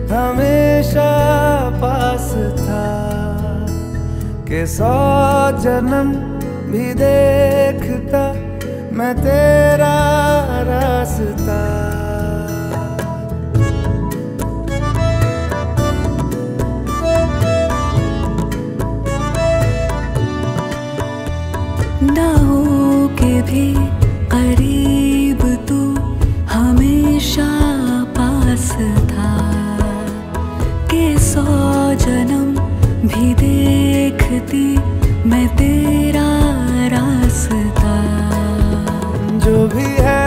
हमेशा पास था कि 100 जन्म भी देखता मैं तेरा रास्ता। ना हो के भी करीब तू हमेशा पास था कि 100 जन्म भी देखती मैं तेरा रास्ता। जो भी है